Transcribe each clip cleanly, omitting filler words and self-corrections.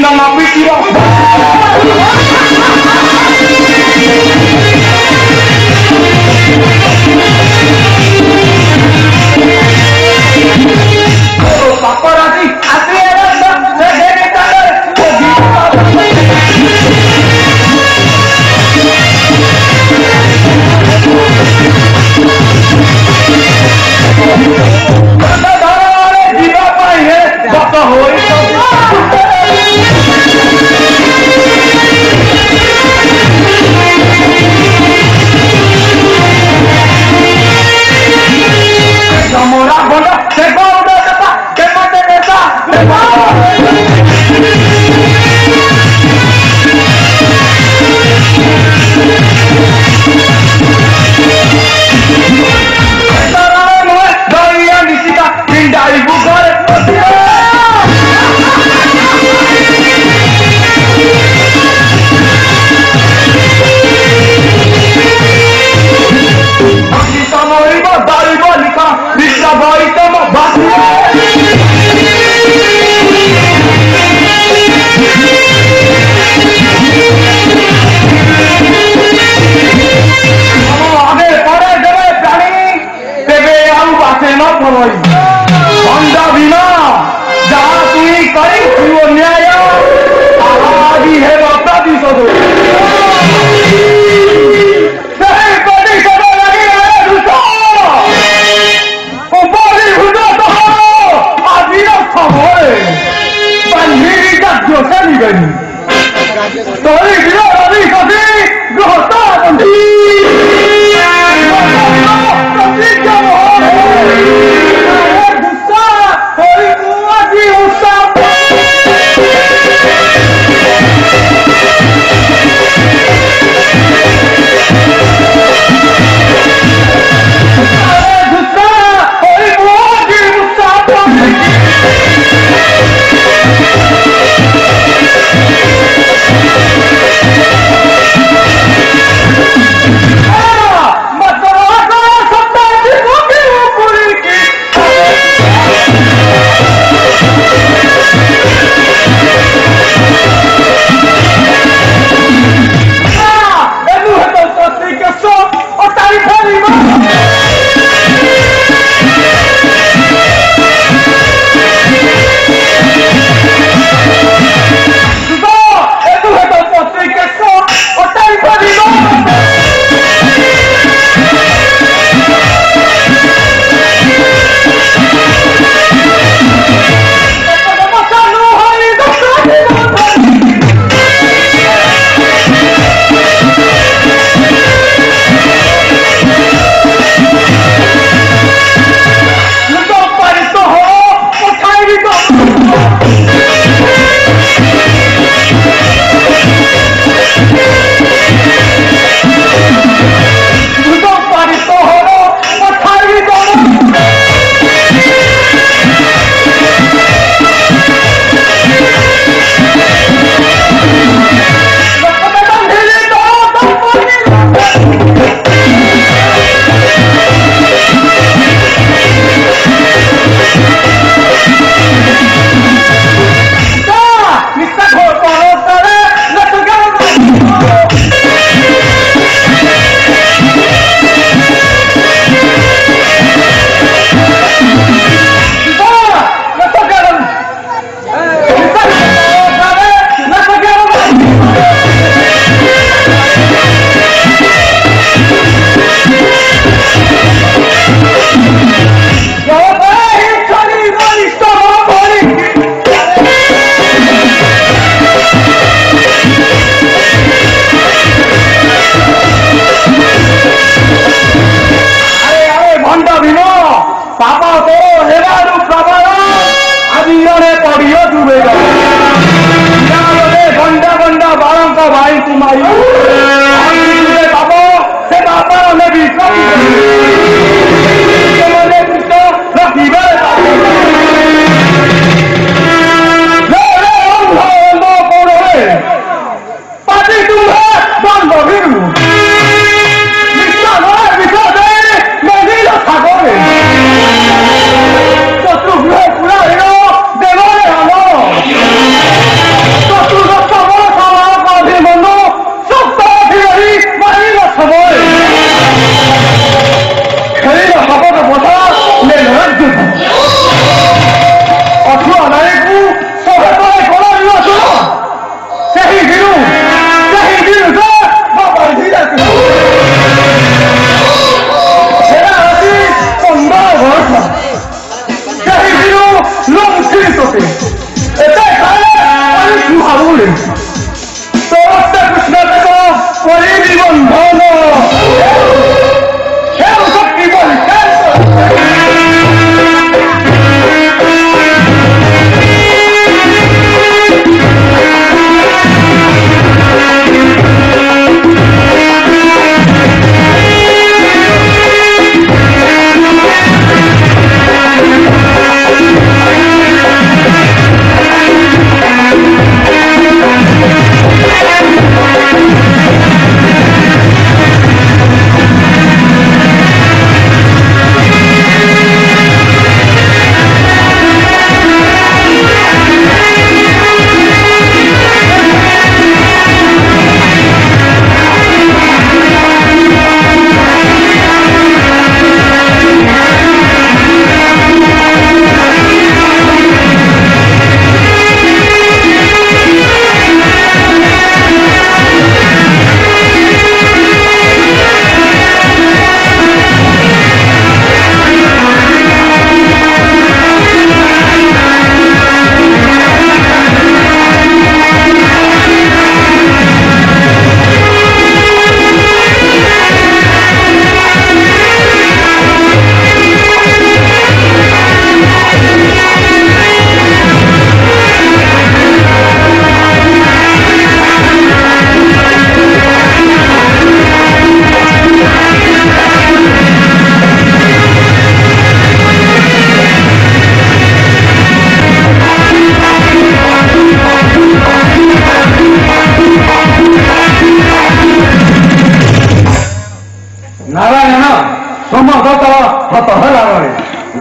nama pikiran. Oh, papa nanti asli ada segede tangan.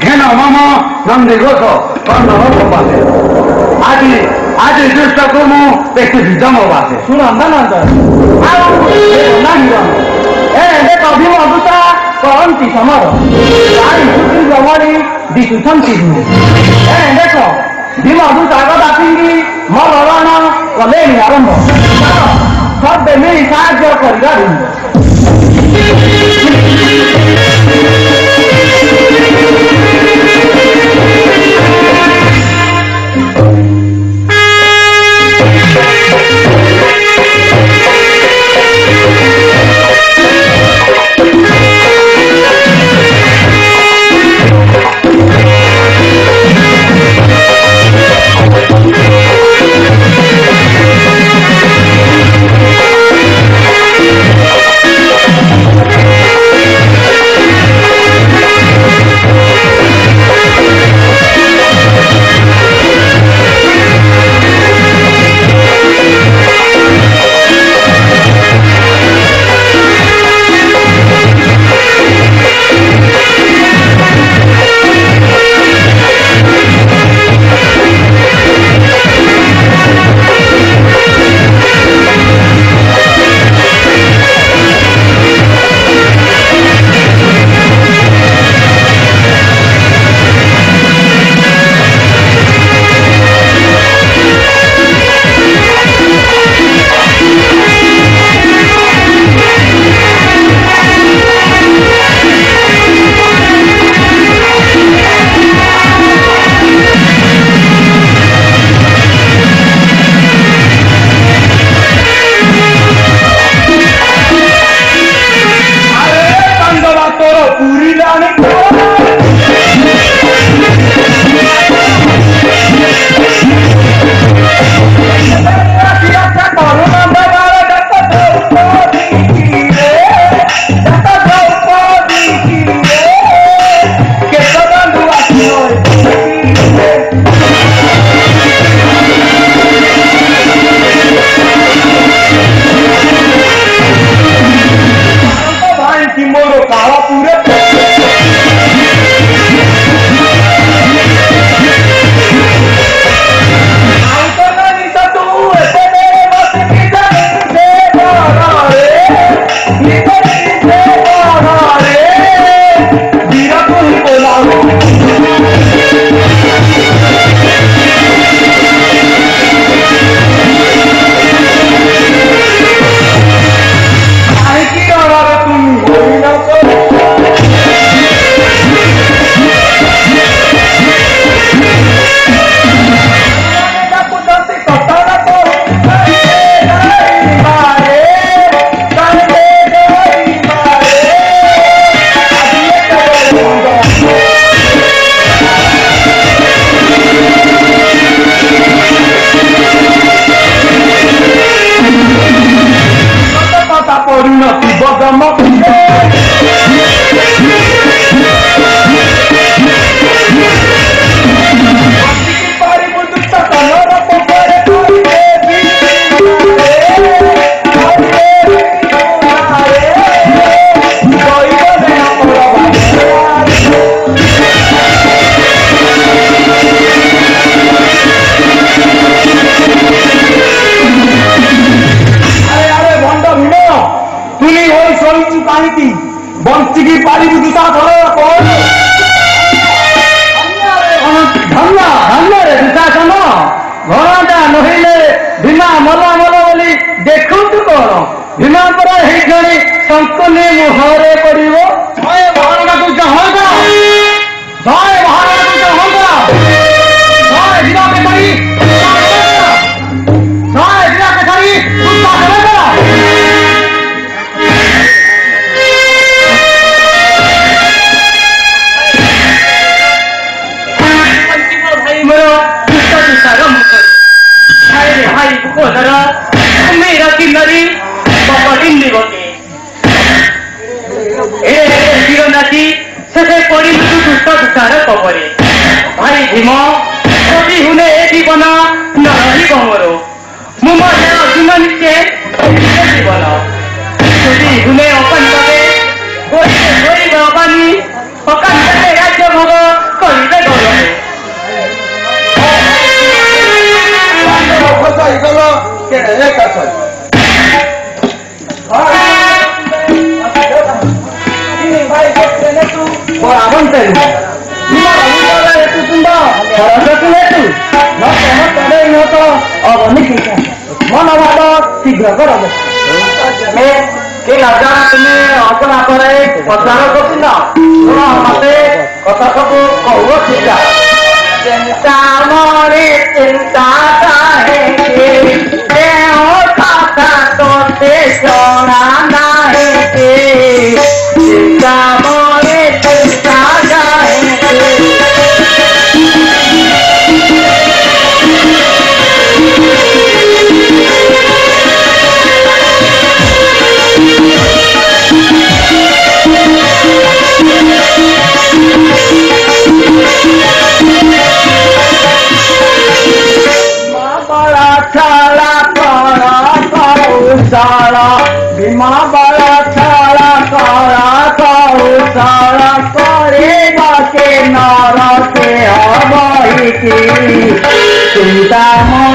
घेन मम नंदी घोष कर्णवासे आज दुष्टको मु व्यक्ति जमवासे शुण नंद देख भीम दूता कहती समर जमणी दिशुंती देख भीम दूत आग डाकी मो लड़न कले आरंभ सब मिली साहाଯ୍य कर बंचिकी पारी दूसरा धन्य धन्य रे दुशासन घरटा नहिले भीमा मल मल बोली देखु कौन भीमा पर ही शंकुनी मुहरे पड़ो जय महाराजा तू जहगा जय महाराजा तू जहगा जय भीमा केसरी जय भीमा केसरी मेरा किन्नरी बकटिंदी बके नाची शेषे पड़ी दुष्ट दुष्टार कपरे भाई भीम कवि हुने ए जीवन नरही कमर मुझे अर्जुन निचे जीवन कवि हुने अकांत अकानी अकांत राज्य भोग ସରସ୍ୱତୀ ହେତୁ ନ ତମ ତଳେ ନ ତ ଅବନି କି ମନ ଭାବ ଶୀଘ୍ର କର କି ଲଜା ତୁମେ ଅପନା ପରେ ପଚାର କରୁଥିଲ ଶୁଣ ମତେ କଥା ସବୁ କହୁଅ ଚିନ୍ତା चिंता मोरे चिंता काहे कथा तो ते सोना नहीं चिंता मोरे चिंता काहे भीमा बड़ा छाड़ा काला कौशला करे बाके नारा के हवाई की चिंता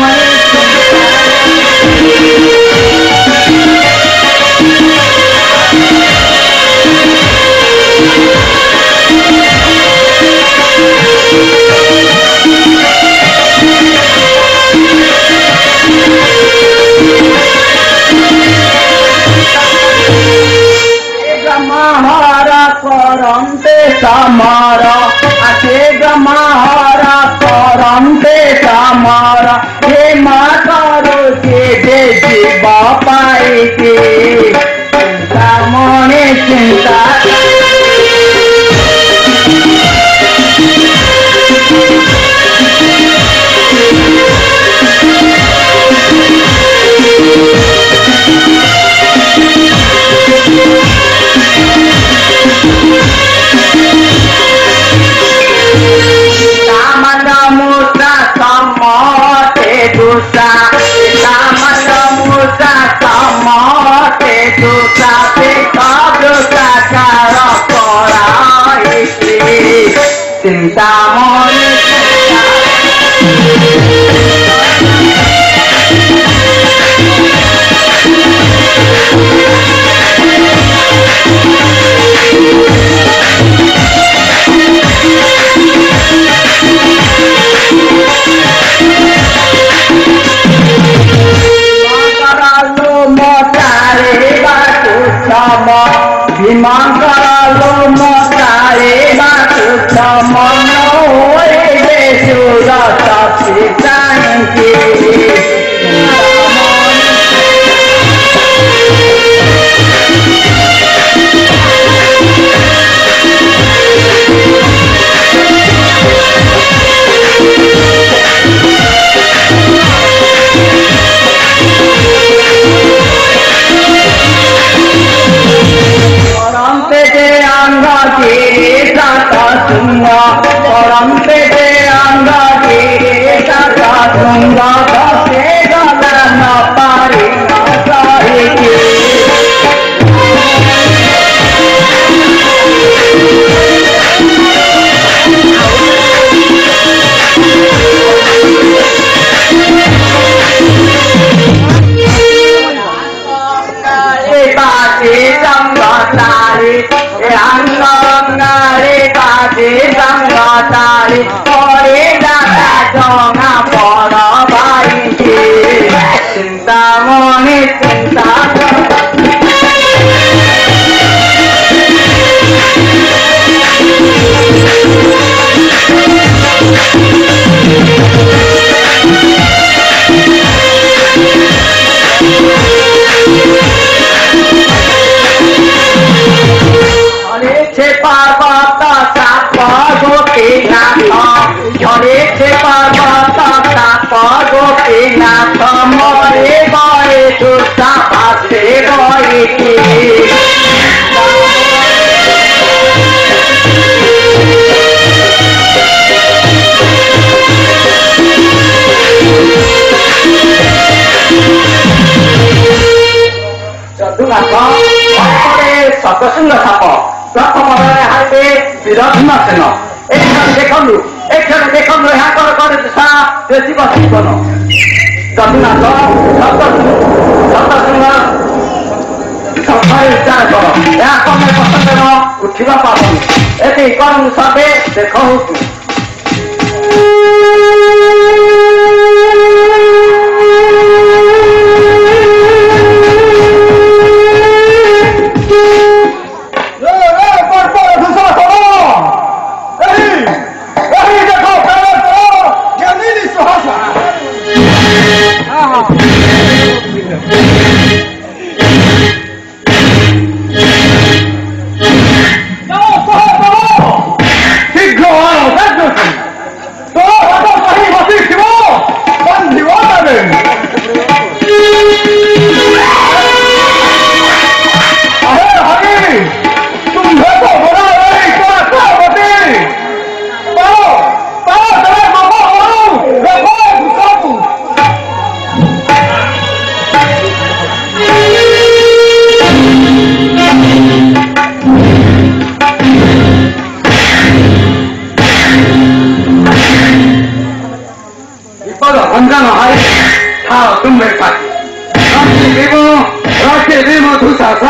महारा करमते समारा आके गमारा करमते समारा हे माता रोके दे जीवा पाई के चिंता मोने चिंता चिंता मोने Mangalo motare batu samano ede sura tapi tanki Tari ore data jonga para bai cinta moni cinta सतसिंह साप प्रथम हाते विरधीमासेन एक्षण देखु यहाँ दिशा जीव जीवन जदुनाथ सतसिंह सफाई उच्चार कर यहाँ कमे पसंद उठा पाबनी एति कम सबै देख अंजान हाय था तुम मेरे पास राष्ट्रीय देव दुशासन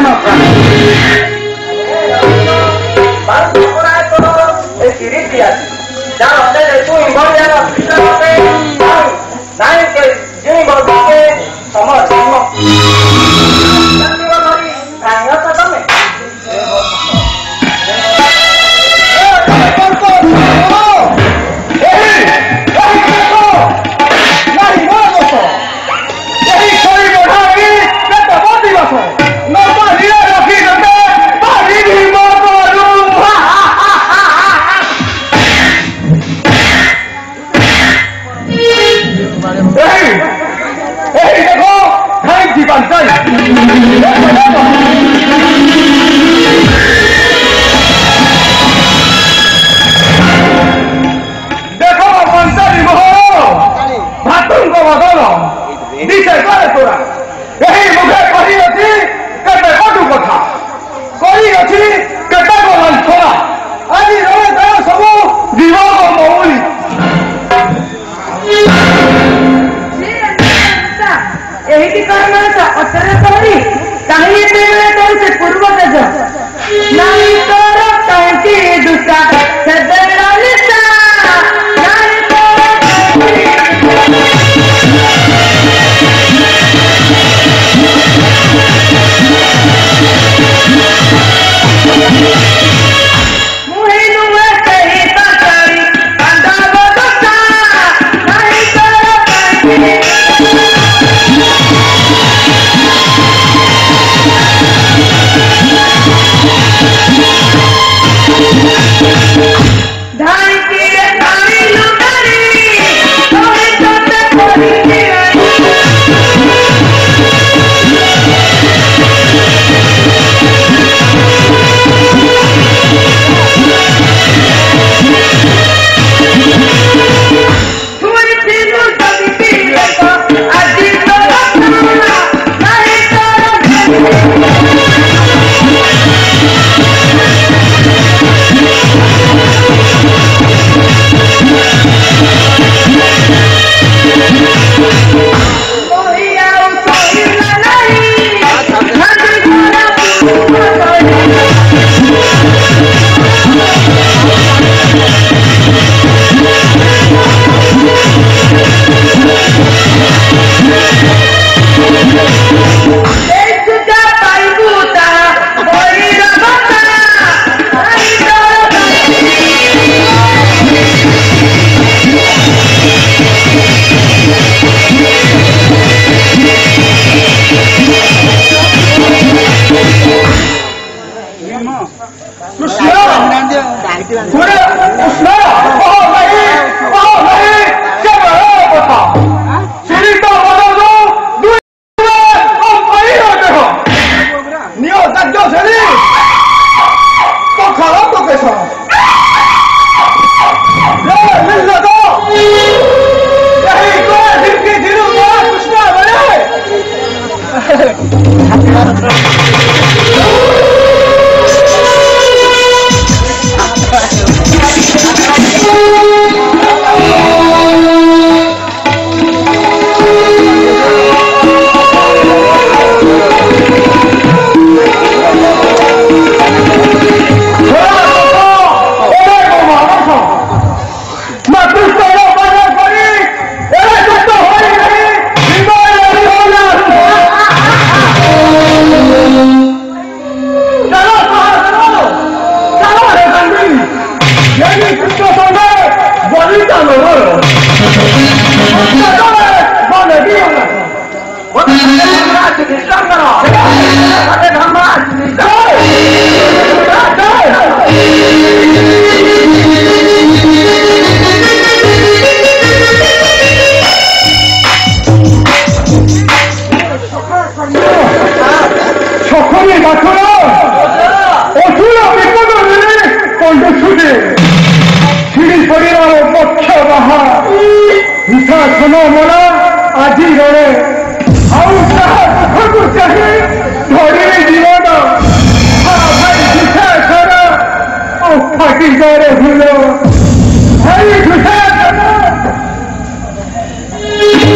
Hey,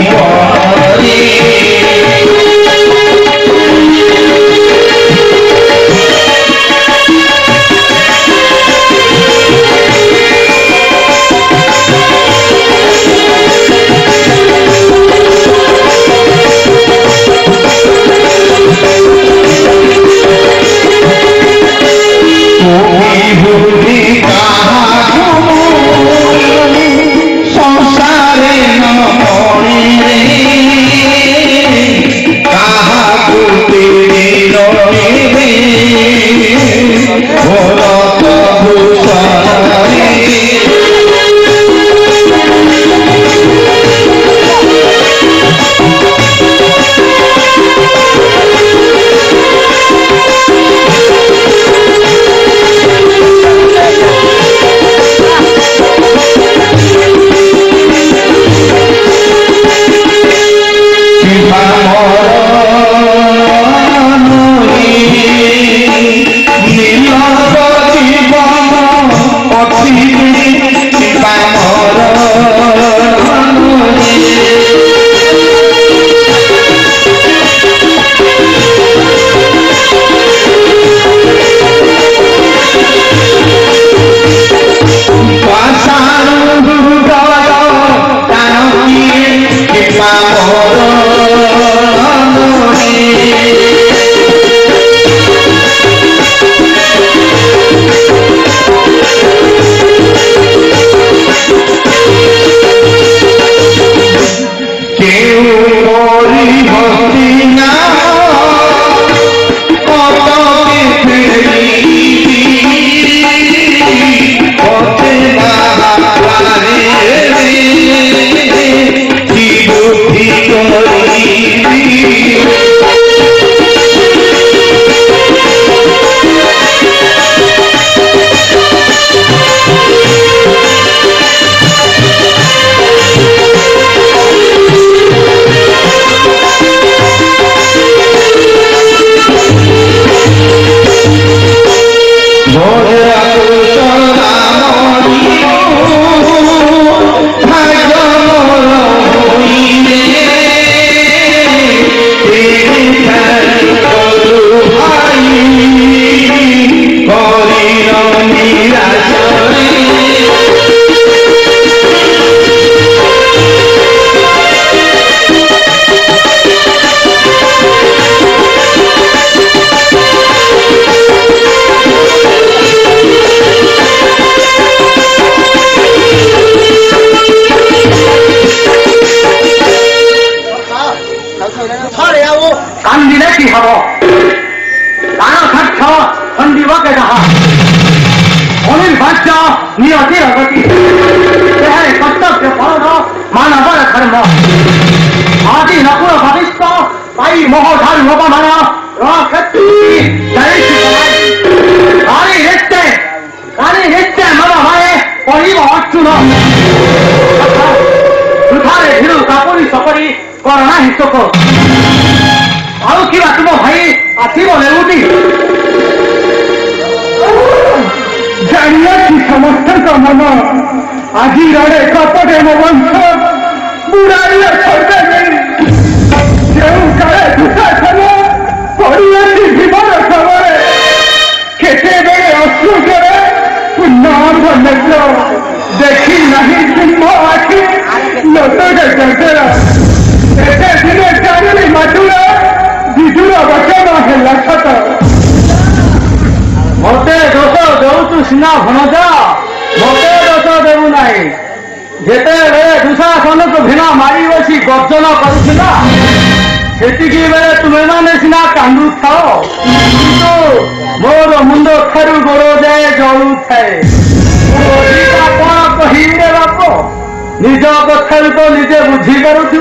निज कथा तो निजे बुझी पारू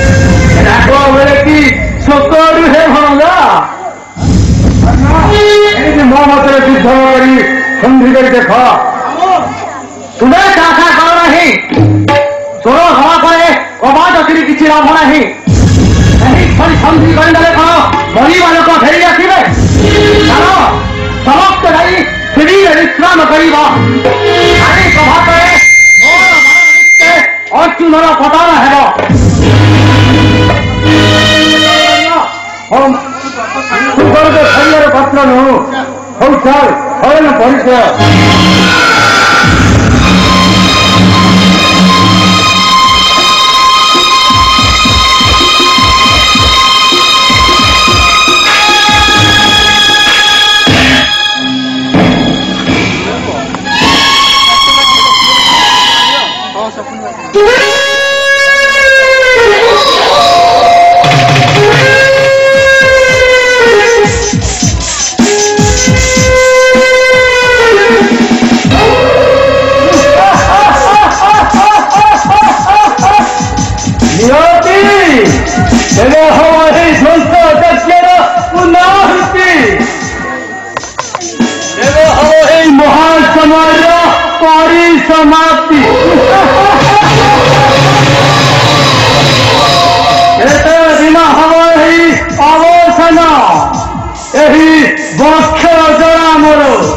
राग बेले कि शोकरू हे भणजा मो मत युद्ध करी संधि कर देख तुम्हें चाषा कर नहीं चोर हवा करे कबाद अति किसी लाभ नहीं संधि करदे कौन मरी मान फेरी आसवे समस्त भाई श्री विश्राम कर प्रभात अर्जुनर पतन हेब ଚାଲ ହରଣ ପରିଚୟ। महान समाज परिसमाप्ति दिन हम अवसान यही बक्ष जड़ा मोर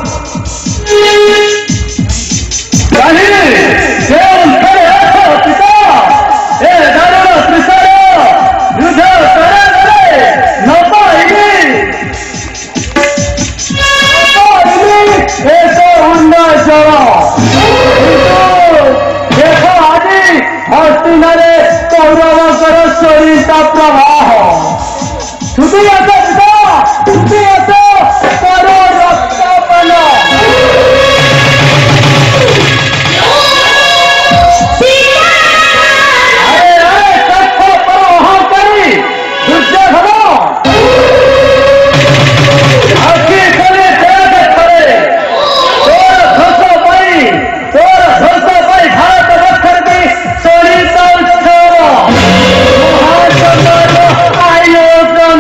हस्तिनारे कौरवकर सरिता प्रवाह छुटी पर रक्तपन अहंकारी दुर्योधन आखि करे तोर ध्वंस पाई भारत बखर की सरिता उत्सव महासमाज आयोजन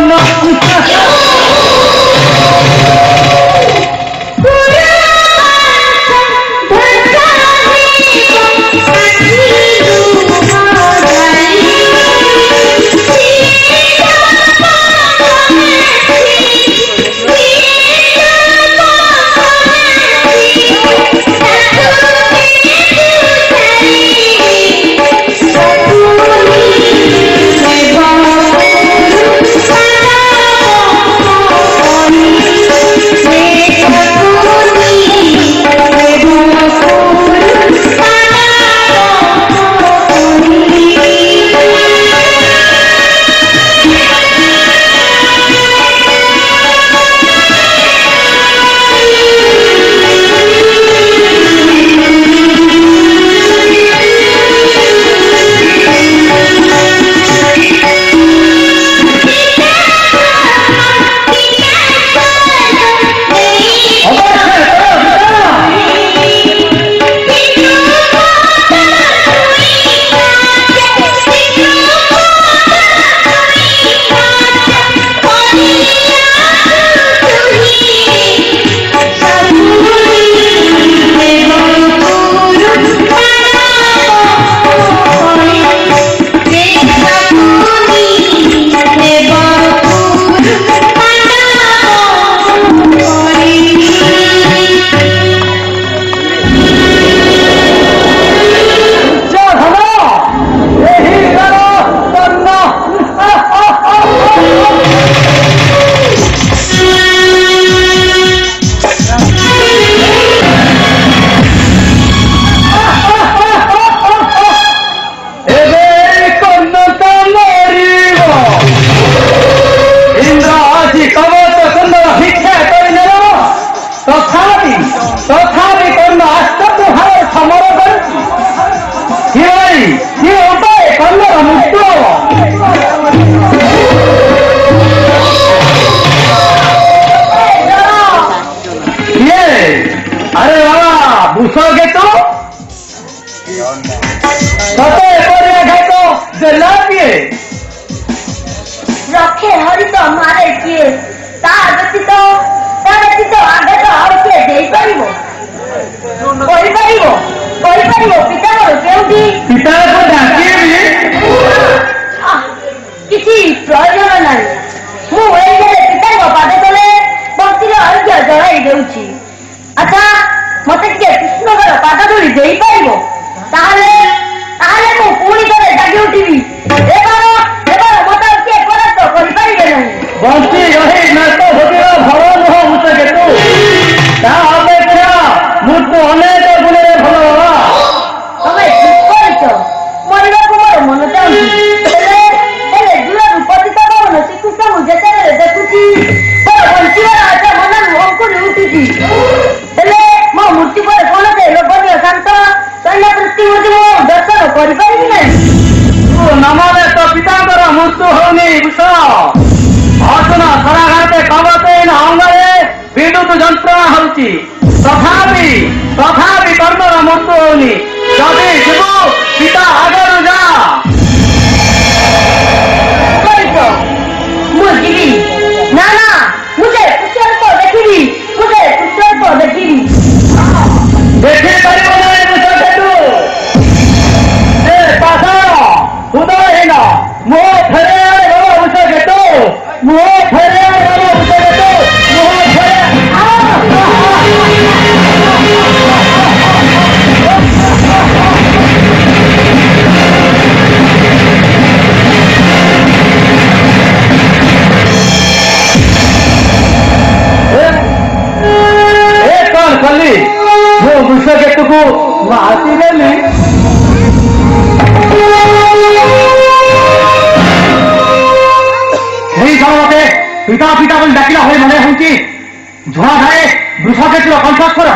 तथापि कर्ण आस्तु हार समर उपाय कन्नर मुक्त अरे बाबा भूष घेतो सते घेतो देला किए रखे हरि तो मारे किए ता व्यतीत आगे तो और किए देई परिबो पिता केउठी पिता को डाकिए किसी प्रयोजन नहीं मु पिता पाद तले भक्तिर अर्घ्य जड़ाई देउछि। अच्छा मते कृष्णकर पाद धूली देई परिबो ताहले मु पुणी तले जागी उठिबी एबार मते किए परास्त करि परिबे नहीं बंची रही नाट भोगिर भव मुह मुत गेतु କରିପାରିବି ନାହିଁ। ନମଲେ ତୋ ପିତାଙ୍କର ମୃତ୍ୟୁ ହଉନି ବୁଝ। ଅର୍ଜୁନ ସରାଘାତେ କବଚେନ ଅଙ୍ଗରେ ବିଦ୍ୟୁତ ଯନ୍ତ୍ରଣା ହଉଛି, ତଥାପି କର୍ଣ୍ଣର ମୃତ୍ୟୁ ହଉନି। ଯଦି ଯିବୁ ପିତା ଆଗରୁ ଯା। ମୁଁ ଯିବି। ନା ନା, ମୁଁ ସେ ପୁଷ୍ପ ଦେଖିବି, ମୁଁ ସେ ପୁଷ୍ପ ଦେଖିବି। ଦେଖିପାରିବ ନାହିଁ ବୁଝ ସେଠୁ। ଏ ପାଷାଣ ହୃଦୟହୀନ ମୁହ ଫେରେ ବୁଝ କେତୁ, ମୁହ ଫେରେ ବୁଝ କେତୁ, ମୁହ ଫେରେ। କଣ କଲି ମୁଁ ବିଶ୍ୱକେତୁକୁ ମାତିଦେଲି। ସେଇ ସମୟତେ ପିତା ପିତା ବୋଲି ଡାକିଲା ଭଳି ମନେ ହେଉଛି। ଝୁଣା ଧାଏ ବୃଷକେତୁର କଣ୍ଠସ୍ୱର।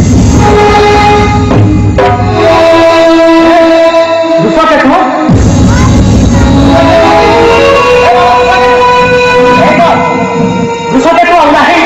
ବୃଷକେତୁ ବୃଷକେତୁ ଆଉ ନାହିଁ।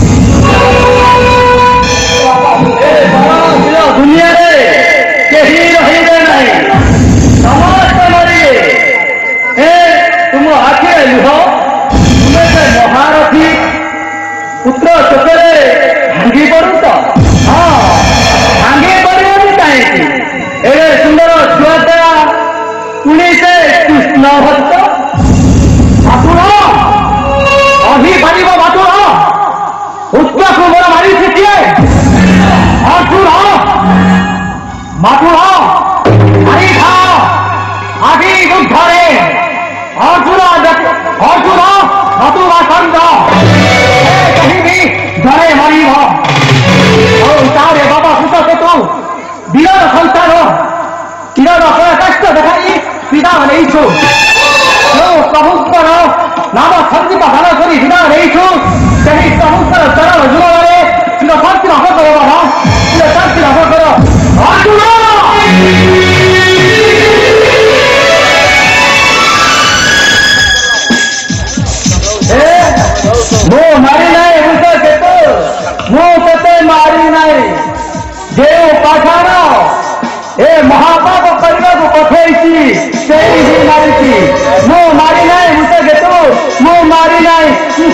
ଦୁନିଆରେ କେହି ରହିବେ ନାହିଁ, ସମସ୍ତେ ମରିବେ। ତୁମ ଆଖିରେ ଲୁହ, ତୁମେ ସେ ମହାରଥୀ ପୁତ୍ର ଚୋଖରେ ଭାଙ୍ଗି ପଡୁଛ। ହଁ, ଭାଙ୍ଗି ପଡିବନି କାହିଁକି? ଏବେ ସୁନ୍ଦର ଛୁଆଟା ପୁଣି ସେ କୃଷ୍ଣ ଭକ୍ତ ବାତୁଳ କହିପାରିବ। ବାତୁଳ ଉଚ୍ଚକୁ ମୋର ମାରିଛି କିଏ? ଅର୍ଜୁନ ବାତୁଳ ମାରିଥାଅ ଆଜି ଯୁଦ୍ଧରେ। ଅର୍ଜୁନ ମଧୁବାସନ୍ତ କହିବି ଧରେ ମରିବ। ଆଉ ତାରେ ବାବା ସୁତକେତୁ ବୀରର ସନ୍ତାନ, ବୀରର ପରାକାଷ୍ଠ ଦେଖାଇ ବିଦା ନେଇଛୁ। ଯୋଉ ପ୍ରଭୁଙ୍କର ନାମ ସଙ୍ଗୀତ ଗାନ କରି ବିଦା ନେଇଛୁ, ସେହି ପ୍ରଭୁଙ୍କର ଚରଣ ଯୁଗଳରେ ଶାନ୍ତି ଲାଭ କର ବାବା, ଶାନ୍ତି ଲାଭ କର। ଅର୍ଜୁନ ମୁଁ ମାରି ନାହିଁ ବୁଝ କେତୁ, ମୁଁ କେତେ ମାରି ନାହିଁ। ଯେଉଁ ପାଷାଣ ଏ ମହାପାପ କରିବାକୁ ପଠେଇଛି ସେହି ହିଁ ମାରିଛି। ମୁଁ ମାରି ନାହିଁ ବୁଝ କେତୁ, ମୁଁ ମାରି ନାହିଁ।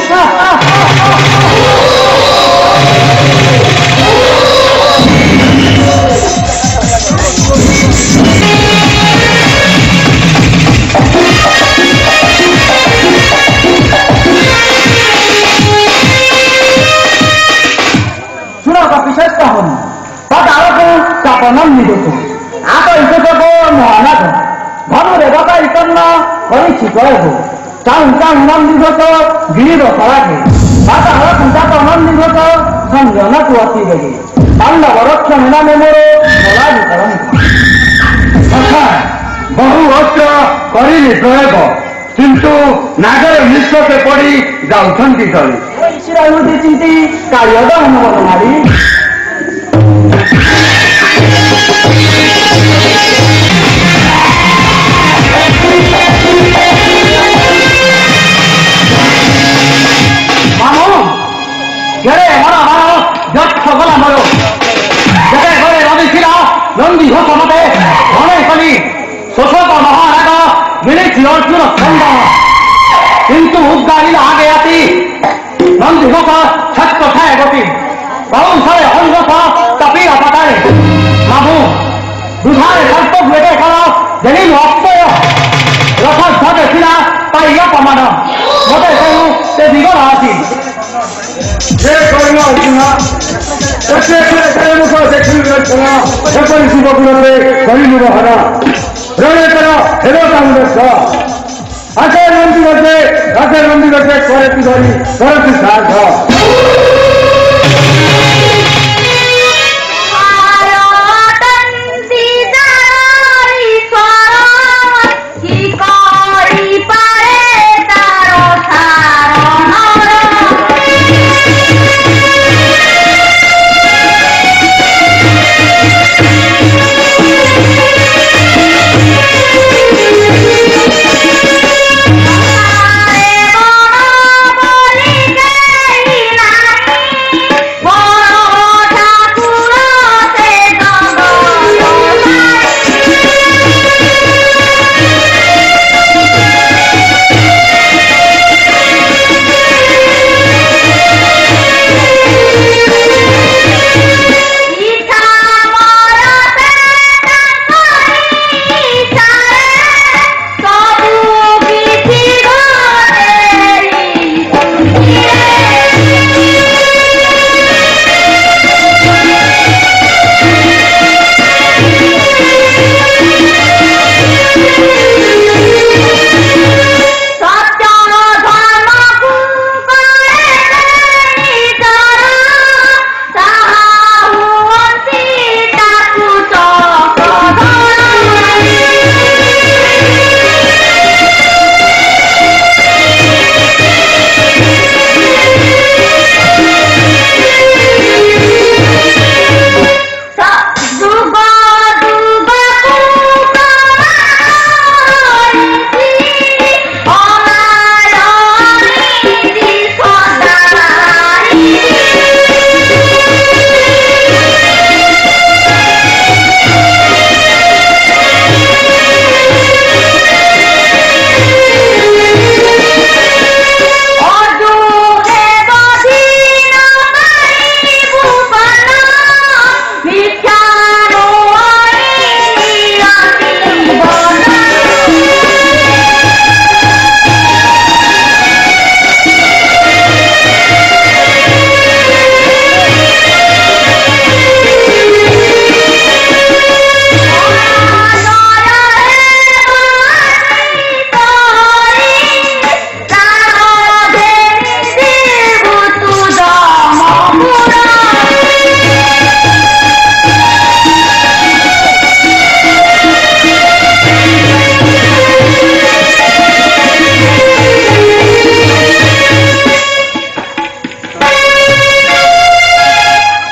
ବିଶେଷ ହଉନି ତାକୁ ଚାପନ ନିଦୁଛୁ। ଆଗ ଇଚ୍ଛକ ମହାନାଥ ଧନୁରେ ଗତା ଇତନ୍ନ କରିଛି ପ୍ରୟୋଗ। ଚାହୁଁ ଚାହୁଁ ନନ୍ଦିଘୋଷ ଗିରିର ସରାକେ ବାଧା ହଳକୁଞ୍ଚାକ ନନ୍ଦିଘୋଷ ସଂଯମକୁ ଅତି ବେଗେ ପାଣ୍ଡବ ରକ୍ଷ ନାମେ ମୋର ମଲାଜି କରନ୍ତି। ବହୁ ଅସ୍ତ୍ର କରିଲି ପ୍ରୟୋଗ, କିନ୍ତୁ ନାଗର ନିଶ୍ୱାସେ ପଡ଼ି ଯାଉଛନ୍ତି ତଳେ। ଈଶ୍ୱର ଚିନ୍ତି କାଳିଅ ଦହନ ମାରି ଗଲା ମୋର ଯେତେ ଘରେ ରବିଥିଲା ନନ୍ଦୀ ଘୋଷ ମତେ ଘରେ କଲି ଶୋଷକ ମହାରାଗ ମିଳିଛି ଅର୍ଜୁନ ଖଣ୍ଡ, କିନ୍ତୁ ଉଦ୍ଗାରିଲା ଆଗେ ଆତି ନନ୍ଦୀ ଘୋଷ ଛତ୍ତ ଥାଏ ଗତି କୌଶଳେ ଅଙ୍ଗସ କପିର ପତାରେ ମାମୁ ବୁଝାରେ ସର୍ପ ଭେଟେ କର ଜେଣିଲୁ ଅକ୍ଷୟ ରଥ ଝଟେ ଥିଲା ପାଇ ଅପମାନ ମତେ କହୁ ସେ ଦିଗର ଆସି ଯେ କହିଲ ଅର୍ଜୁନ ମୁଖ ଦେଖିଲୁ ଏପରି ଶୁଭ ଗୁଣରେ କରିଲୁ ହରା ରଣେ କର ହେବ କାମୁଦେଶ ଆଶୟ ନନ୍ଦୀ ଗଛେ କରତି ଧରି କରତି ସାଧ।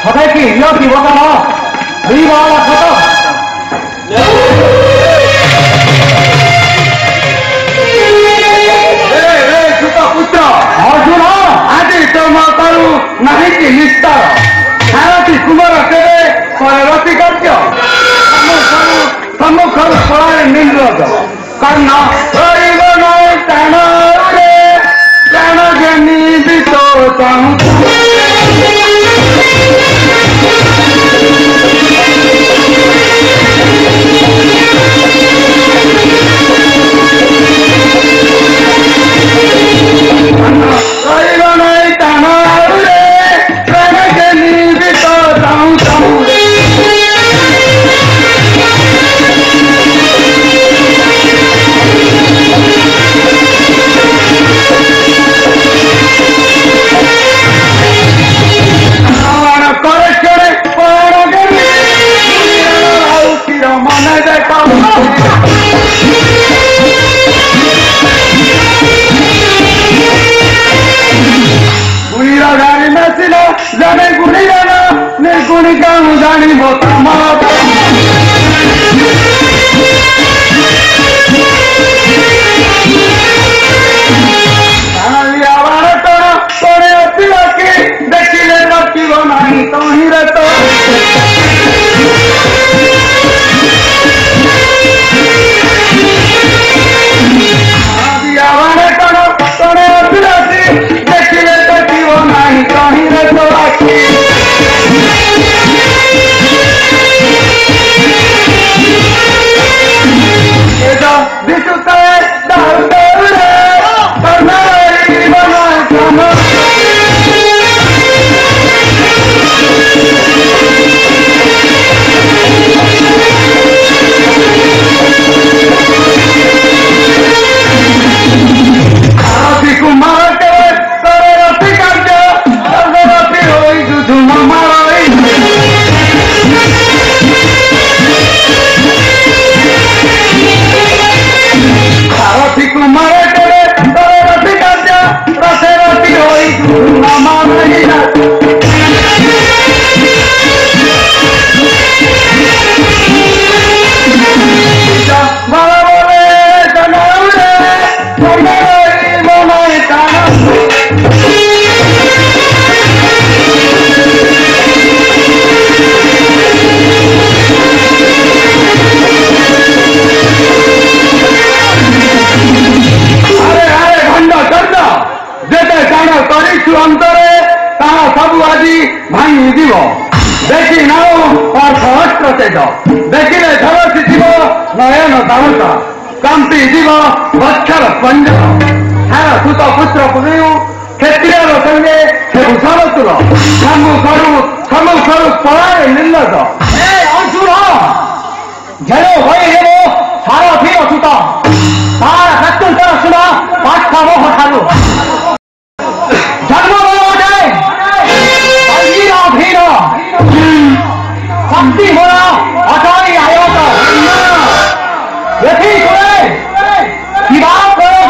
সদাই কি হিয় জীবন দুই বড় ছোট পুত্র অর্জুন আজ তোমার ନାହିଁ କି ନିସ୍ତାର ସାରଥି କୁମାର କେବେ କରେ ରତି କାର୍ଯ୍ୟ ସମ୍ମୁଖରୁ ପଳାଏ ନିନ୍ଦ୍ରଜ କର୍ଣ୍ଣ ରହିବ ନାହିଁ ପ୍ରାଣରେ ପ୍ରାଣ ଜ୍ଞାନୀ ବିତ ରହିବ ନାହିଁ ପ୍ରାଣରେ ପ୍ରାଣ ଜ୍ଞାନୀ ବିତ ଜଣେ ଗୁଣି ଜାଣ ନିର୍ଗୁଣି କାହୁଁ ଜାଣିବ ବାଣ କଣ କଣେ ଅତି ବାକି ଦେଖିଲେ ରଖିବ ନାହିଁ ତହିଁରେ ତ ବାଣ କଣ କଣେ ଅତି ବାକି ଦେଖିଲେ ରଖିବ ନାହିଁ ତହିଁରେ ତ ଆଖି ବିଶୁତାଏ ଦାରୁ ଦାରୁରେ ଅନ୍ତରେ ତାହା ସବୁ ଆଜି ଭାଙ୍ଗିଯିବ ଦେଖି ନାଉ ଅର୍ଥଅସ୍ତ୍ର ତେଜ ଦେଖିଲେ ଝଲସି ଯିବ ନୟନ ଦାମତା କମ୍ପି ଯିବ ବକ୍ଷର ପଞ୍ଜର ସାର ସୁତ ପୁତ୍ର ପୁନେଉ କ୍ଷତ୍ରିୟର ସଙ୍ଗେ ସେ ଭୂଷଣ ତୁଲ ସମ୍ମୁଖରୁ ପଳାଏ ନିର୍ଲଜ ଅଂଶୁର ଝେଳ ହୋଇ ହେବ ସାରଥି ଅଚ୍ୟୁତ ତାର ପ୍ରତ୍ୟୁତ୍ତର ଶୁଣ ପାଠ ମୋହ ଠାରୁ শক্তি হল অটই আয়ত দেখি করে কিবা করে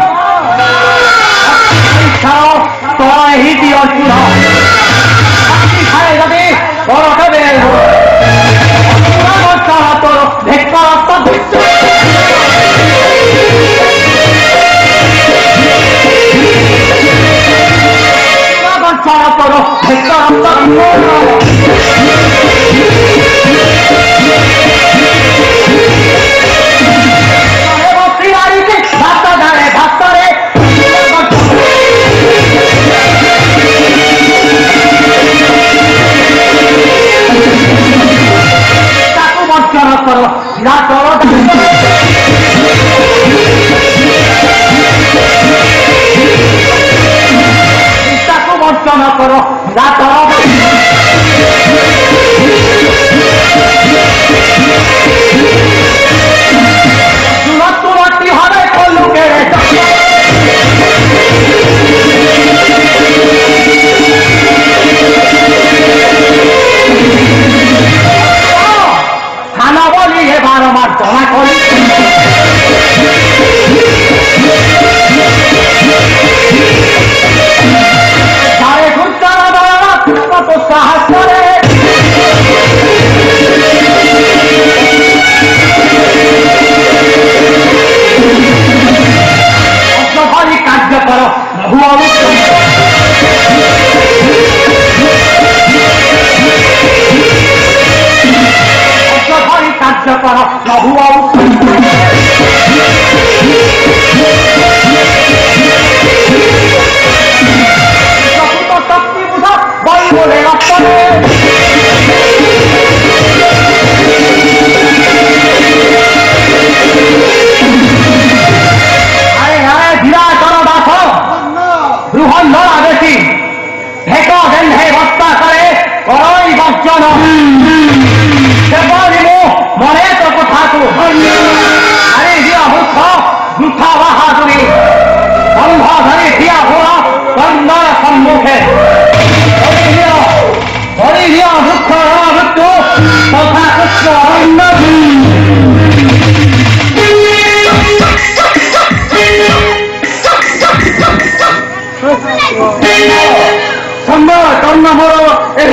তই হিটি অচুর শক্তি খায় যদি বড় বের তোর ভেক্টর তোর বর্ষণ করো शक्ति बुझा बल बोले रखने বৃহন্ন আদেশী ভেক গেন্ধে ভত্তা করে করই বর্জন সেপরি মো মনে তো কথাকু আরে দিয়া মূর্খ বৃথা বাহাদুরি বন্ধ ধরে দিয়া ঘোড়া কন্যার সম্মুখে হরিহিয়া বৃক্ষ মৃত্যু তথা কৃষ্ণ অরণ্য সম্ভব কর্ণ মোর এই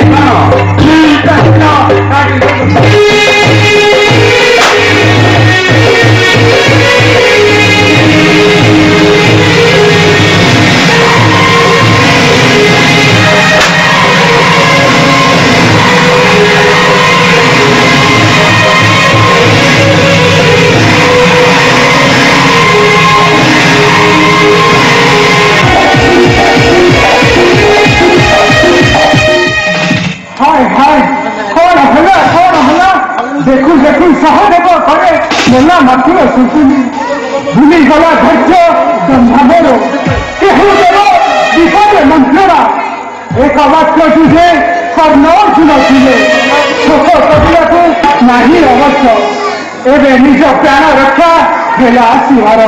দেখুন দেখুন সহদেব করে মোলা মাথির শুশুনি ভুলি গলা ধৈর্য গন্ধাবর কেহু দেব বিপদে মন্ত্ররা এক বাক্য যুগে কর্ণ অর্জুন ଥିଲେ শোক କରିବାକୁ ନାହିଁ ଅବଶ୍ୟ ଏବେ ନିଜ ପ୍ରାଣ ରକ୍ଷା ହେଲା ଆସିବାର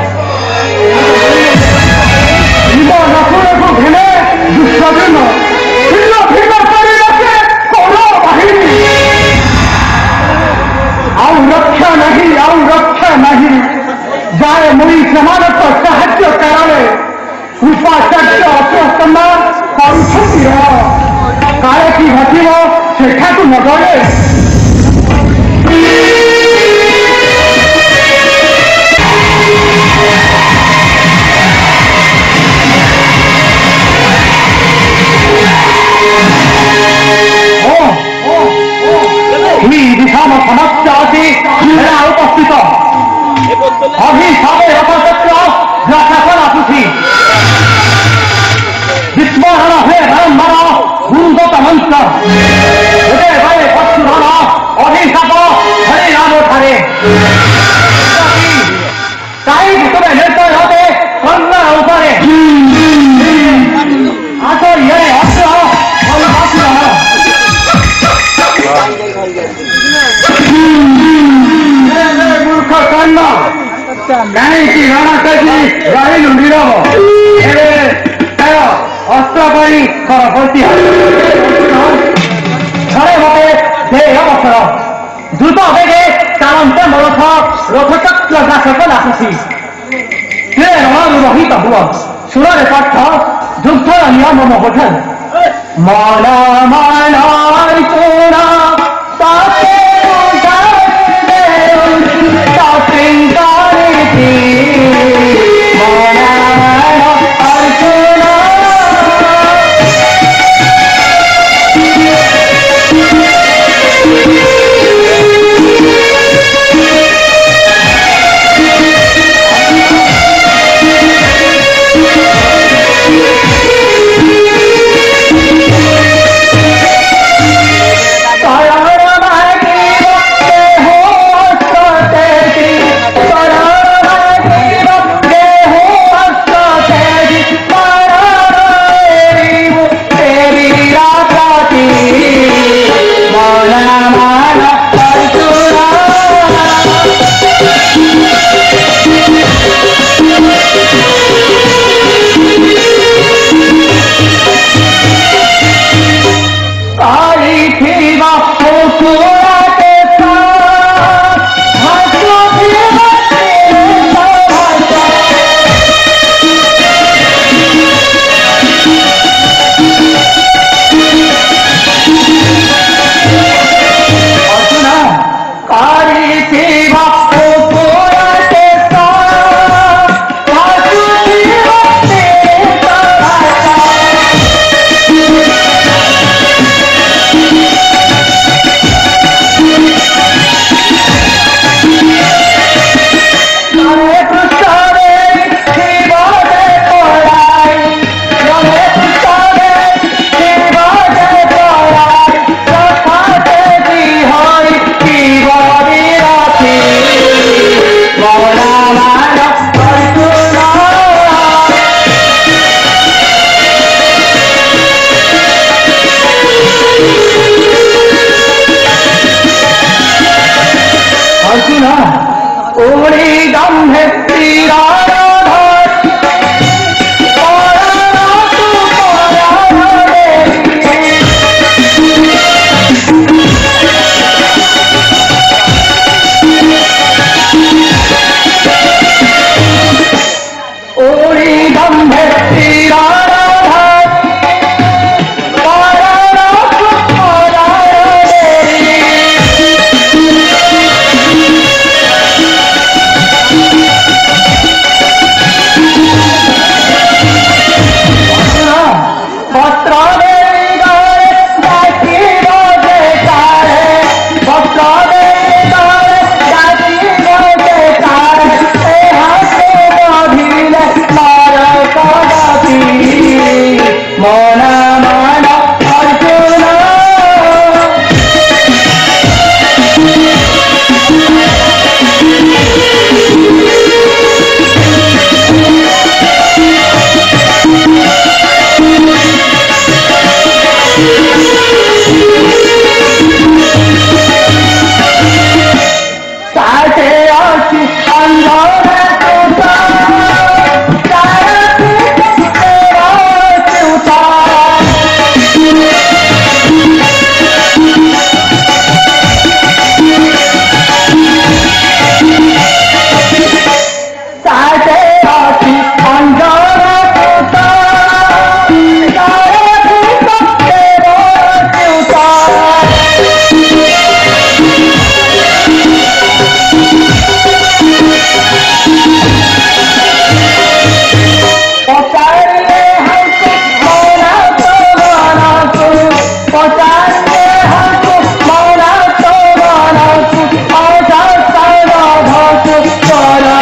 ଜୀବ ନକୁଳକୁ ଘେନେ ଦୁଃଖଦିନ ଭିନ୍ନ ଭିନ୍ନ କରି ରଖେ କୌର ବାହିନୀ ଆଉ ରକ୍ଷା ନାହିଁ ଯାଏ ମୁଇ ସେମାନଙ୍କ ସାହାଯ୍ୟ କାରଣେ କୃପାଚାର୍ଯ୍ୟ ଅପ୍ରସନ୍ନ କରୁଛନ୍ତି କାଳେ କି ଘଟିବ ସେଠାକୁ ନ ଗଲେ दिशाम समस्त अति उपस्थित अभिशापे रथचक्र प्रशासन आसुची विस्मरण हे बारंबार गुरुदत्त मंत्र हृदय भये पशुधन अभिशाप हरिनाम ठारे ताई तुमे निर्भय होते कन्या उपरे आस ये अस्त्र मूर्ख कर्ण କାହିଁକି ରଣା କରି ରହିଲୁ ନିରବ ଏବେ ତାର ଅସ୍ତ୍ର କରି କର ପ୍ରତ୍ୟାହାର ଘରେ ମତେ ଦେ ଅବସର ଦ୍ରୁତ ବେগে ଚାଲନ୍ତେ ମଳଥ ରଥଚକ୍ର ଶାସକ ଆସୁଛି ସେ ରଣରୁ ରହିତ ହୁଅ ସୁରରେ ପାଠ ଯୁଦ୍ଧର ନିୟମ ମହୋଠନ ମନ ମନ ଚୂଣ साथे अछि अंधारा टूटा तारा तेरा टूटा साथे अछि अंधारा टूटा तारा तेरा टूटा पचारिए हमको मौला तो गाना को पचारिए हमको मौला तो गाना को आजा सारा भाको सारा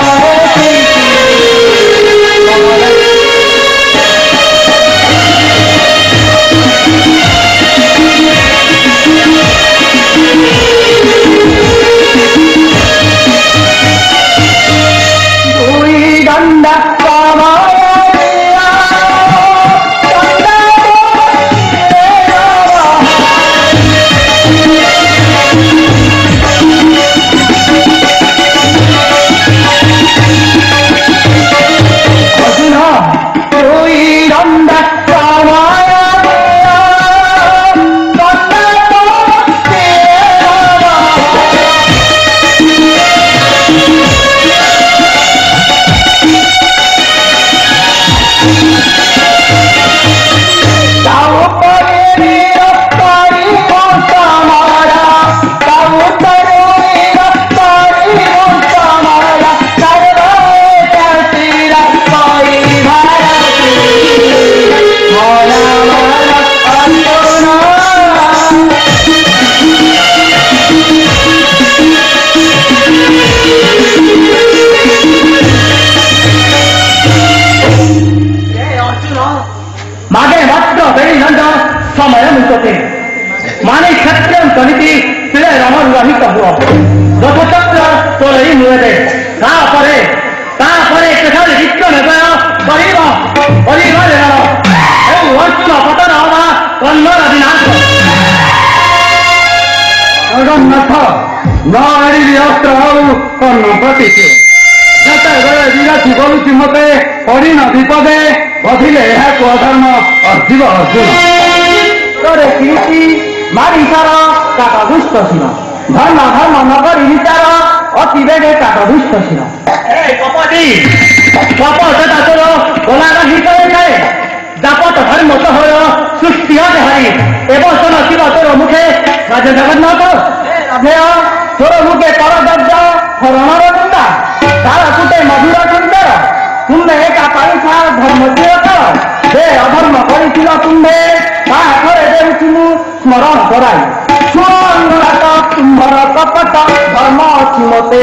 दुई डंडा मागे मात्र बेड़ी नंद समय मुचते माने क्षत्रम कनिति पिले रमन रहित हुआ रघुचंद्र तोलई मुए तापरे केठारे विक्र नगर बहिर परिवार ए वर्ष पतन हवा कन्नड़ विनाश जगन्नाथ नारी अस्त्र हऊ कर्ण प्रतिष्ठे ଯେତେବେଳେ ବିରାଟି କରୁଛି ମତେ ପଡ଼ିନ ବିପଦେ ବଧିଲେ ଏହାକୁ ଅଧର୍ମ ଅର୍ଜିବ ଅର୍ଜୁନ ତୋରେ କୀର୍ତ୍ତି ମାରି ସାର କାଟ ଦୁଷ୍ଟ ସିନ ଧର୍ମ ଧର୍ମ ନଗରୀ ବିଚାର ଅତି ବେଗେ କାଟ ଦୁଷ୍ଟ ସିନ କପଟି କପ ସେଟା ତୋର ଗୋଲାର ଭିତରେ ଥାଏ ଜାପଟ ଧର୍ମ ସହର ସୃଷ୍ଟି ଅଟେ ହରି ଏବସନ ଶିବ ତୋର ମୁଖେ ରାଜ ଜଗନ୍ନାଥ ରାଧେୟ ତୋର ମୁଖେ କରଦବ୍ଜ ହରଣର ନିନ୍ଦା तारा कुटे मधुर सुंदर तुम्हें एका पाइछा धर्म चिरकर से अधर्म कर तुम्हें तारे देउछु स्मरण कराई सुंदर तुम्हार कपट धर्म अच्छी मते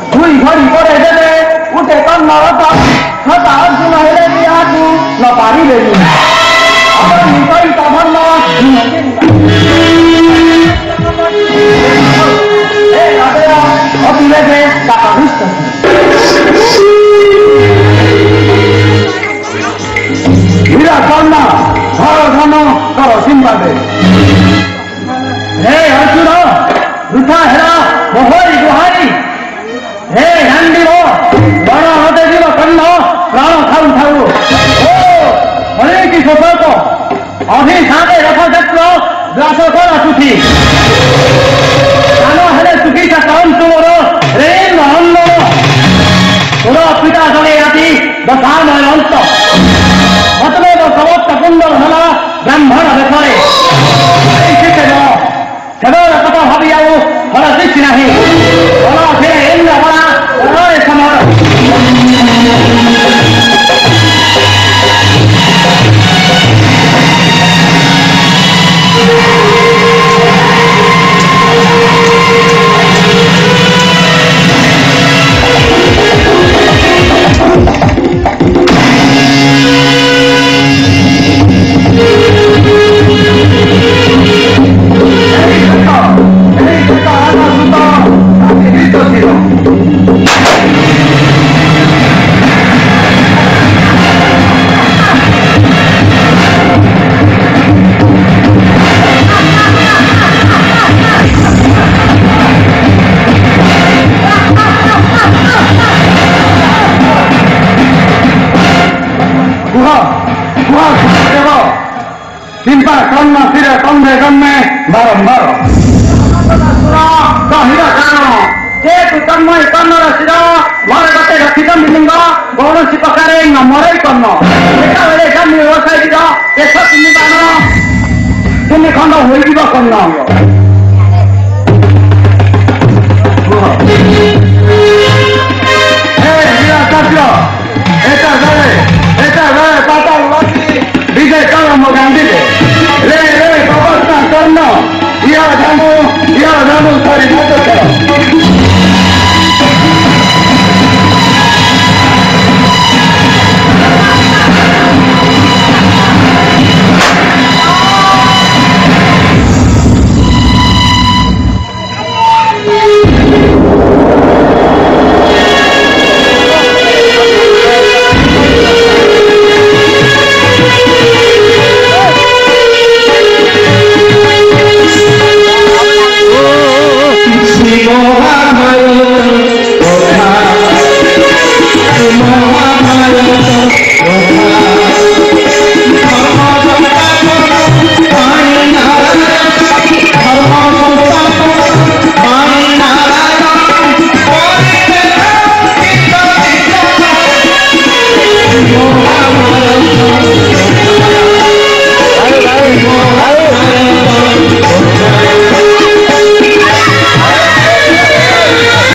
দুই ঘড়ি করে দেবে উঠে কন্যা ছটা অর্জুন হেলে দিয়ে হাঁটু ন পারিবে আবার নিকই তখন অতিলেবে টাকা বুঝতে হীরা কন্যা ধর ধন কর সিম্বাবে হে অর্জুন বৃথা হেরা বহরি গুহারি হে হান্ডিব বড় হতে দিব কন্ন প্রাণ খাউ খাউ ও হরে কি সতর্ক অভিশাপে রথযাত্র গ্রাস করা সুখী কানো হেলে সুখী থাকন তোর রে নহন্ন তোর পিতা জনে রাতি দশাময় অন্ত মতলেব সমস্ত কুন্দর হল ব্রাহ্মণ বেশরে এই শিখে যাও সেবার কথা ভাবিয়াও ফল দিচ্ছি নাহি ফল ফিরে এমনি হলা ওরে সমর চিন্তা কন্যা ফিরে কন্ধে জন্মে বারম্বার হীরা কাରଣ যেহেতু তন্ময় কন্নর শিର ମୋର ଗୋଟେ ରଖିତ ମିଲିଙ୍ଗ କୌଣସି ପ୍ରକାରେ ନମରେ କର୍ଣ୍ଣ ଏକାବେଳେ ଜମି ବ୍ୟବସାୟୀର ଦେଶ ତିନି ବାଣ ତିନି ଖଣ୍ଡ ହୋଇଯିବ କର୍ଣ୍ଣ